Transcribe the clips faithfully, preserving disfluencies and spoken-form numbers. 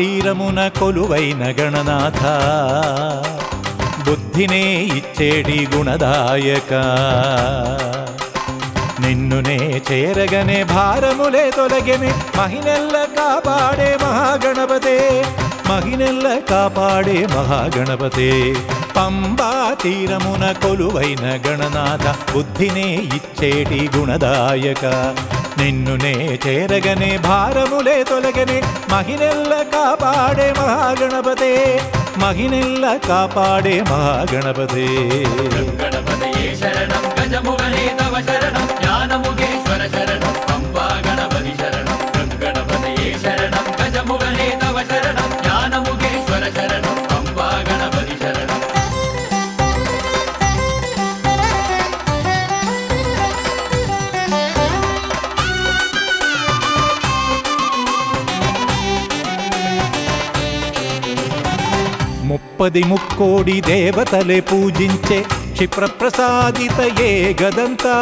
తీరమున కొలువైన గణనాథ బుద్ధినే ఇచ్చేటి గుణదాయక నిన్నునే చేరగనే భారములే తొలగెనే మహినెల్ల కాపాడే మహాగణపతే మహినెల్ల కాపాడే మహాగణపతే పంబా తీరమున కొలువైన గణనాథ బుద్ధినే ఇచ్చేటి గుణదాయక నిన్నునే చేరగనే భారములే తొలగనే మహినెల్ల కాపాడే మహాగణపతే మహినెల్ల కాపాడే మహాగణపతే గణపతయే శరణం గజముఖనే తవ శరణం జ్ఞానముఖేశ్వర శరణం పంబా గణపతి శరణం గణపతయే శరణం గజముఖనే తవ శరణం జ్ఞానముఖేశ్వర శరణం పంబా గణపతి శరణం ముప్పది ముక్కోడి దేవతలే పూజించే క్షిప్రప్రసాదితయే గదంతా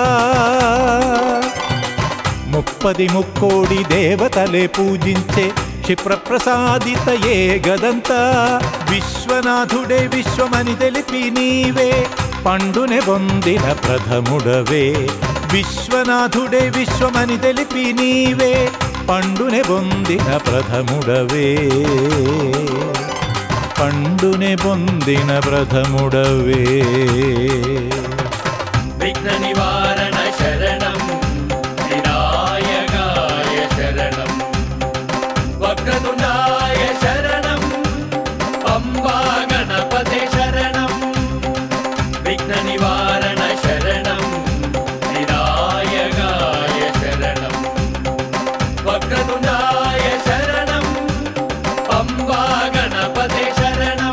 ముప్పది ముక్కోడి దేవతలే పూజించే క్షిప్రప్రసాదితయే గదంతా విశ్వనాథుడే విశ్వమని తెలిపి నీవే పండునే పొందిన ప్రథముడవే విశ్వనాథుడే విశ్వమని తెలిపి నీవే పండునే పొందిన ప్రథముడవే పండునే పొందిన ప్రథముడవే విఘ్న నివారణ శరణం వినాయకాయ శరణం వక్రతుండాయ శరణం పంబా గణపతే శరణం విఘ్న నివారణ శరణం వినాయకాయ శరణం వక్రతుండాయ శరణం పంబా గణపతే శరణం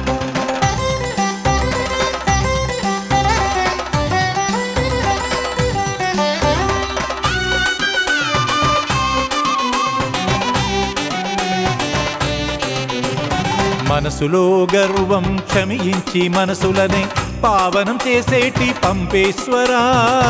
మనసులో గర్వం క్షమించి మనసులనే పావనం చేసేటి పంపేశ్వరా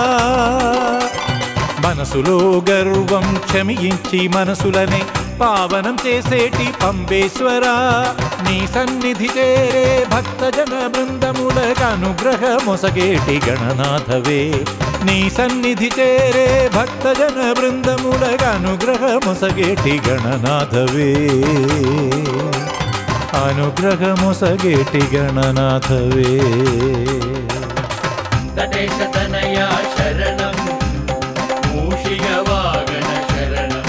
మనసులో గర్వం క్షమించి మనసులనే పావనం చేసేటి పంపేశ్వరా నీ సన్నిధి చేరే భక్తజన బృందములకు అనుగ్రహమొసగేటి గణనాథవే నీ సన్నిధి చేరే భక్తజన బృందములకు అనుగ్రహమొసగేటి గణనాథవే అనుగ్రహమొసగేటి గణనాథవే తటేశ తనయా శరణం మూషిక వాగణ శరణం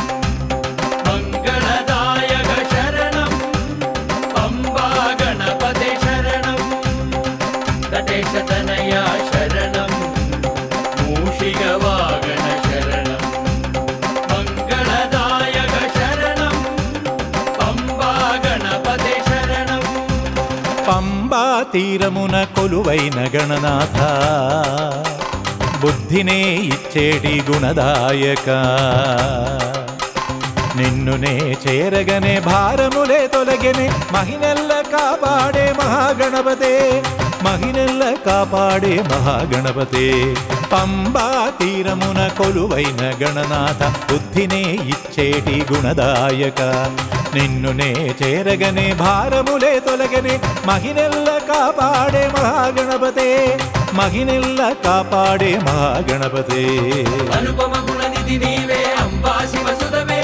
మంగళదాయక శరణం పంబా గణపతే శరణం తటేశ తనయా శరణం మూషిక వాగణ శరణం మంగళదాయక శరణం పంబా గణపతే శరణం పంబా తీరమున కొలువైన గణనాథ బుద్ధినే ఇచ్చేటి గుణదాయక నిన్నునే చేరగనే భారములే తొలగెనే మహినెల్ల కాపాడే మహాగణపతే మహినెల్ల కాపాడే మహాగణపతే పంబా తీరమున కొలువైన గణనాథ బుద్ధినే ఇచ్చేటి గుణదాయక నిన్నునే చేరగనే భారములే తొలగనే మహినెల్ల కాపాడే మహాగణపతే మహినెల్ల కాపాడే మహాగణపతే అనుపమ గుణనిధి నీవే అంబా శివ సుధవే